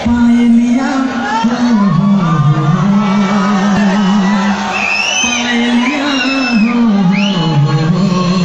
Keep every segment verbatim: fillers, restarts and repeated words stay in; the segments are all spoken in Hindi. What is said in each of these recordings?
पायलिया हो हो हो, पायलिया हो हो हो।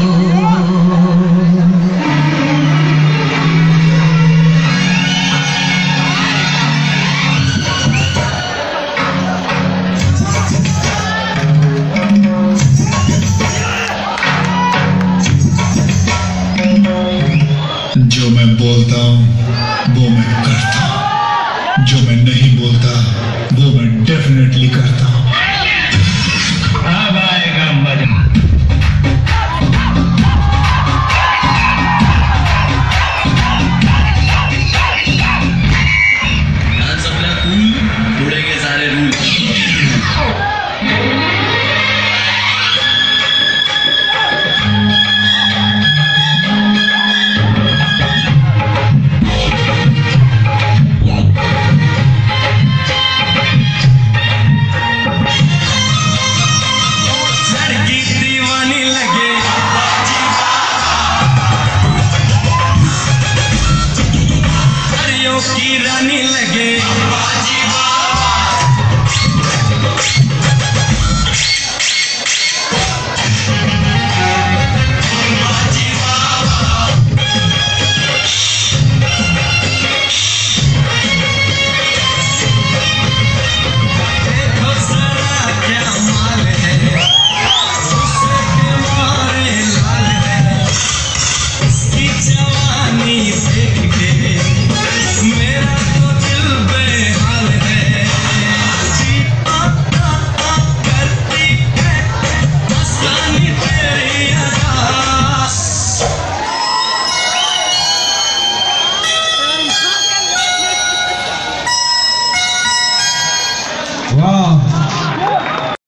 जो मैं बोलता हूँ वो मैं करता हूँ, जो मैं नहीं बोलता वो मैं डेफिनेटली करता हूँ। अब आएगा मजा। डांस अपना कूल, उड़ेंगे सारे रूल। की रानी लगे देखो जरा क्या माल है, उससे के मारे लाल है, उसकी जवानी देख के मेरा तो दिल बेहाल है। आ, आ, आ, करती है मस्तानी तेरी अदा। वाह